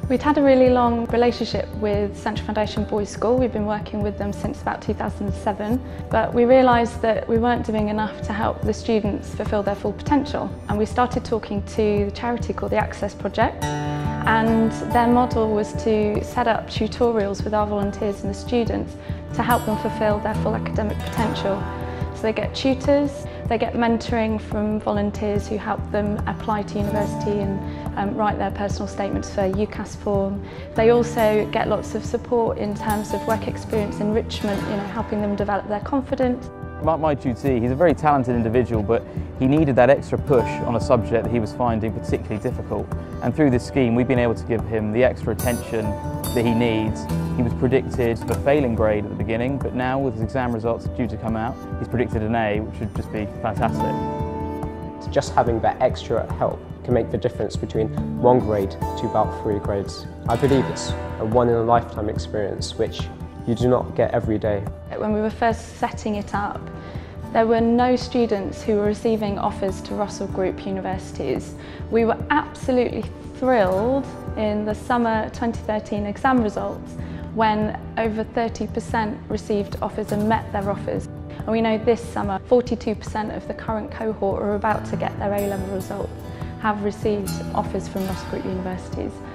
We'd had a really long relationship with Central Foundation Boys School. We've been working with them since about 2007, but we realised that we weren't doing enough to help the students fulfil their full potential. And we started talking to the charity called the Access Project, and their model was to set up tutorials with our volunteers and the students to help them fulfil their full academic potential. So they get tutors, they get mentoring from volunteers who help them apply to university and write their personal statements for UCAS form. They also get lots of support in terms of work experience enrichment, helping them develop their confidence. My tutee, he's a very talented individual, but he needed that extra push on a subject that he was finding particularly difficult. And through this scheme, we've been able to give him the extra attention that he needs. He was predicted a failing grade at the beginning, but now with his exam results due to come out, he's predicted an A, which would just be fantastic. Just having that extra help can make the difference between 1 grade to about 3 grades. I believe it's a one-in-a-lifetime experience which you do not get every day. When we were first setting it up, there were no students who were receiving offers to Russell Group universities. We were absolutely thrilled in the summer 2013 exam results when over 30% received offers and met their offers. And we know this summer 42% of the current cohort are about to get their A-level results have received offers from Russell Group universities.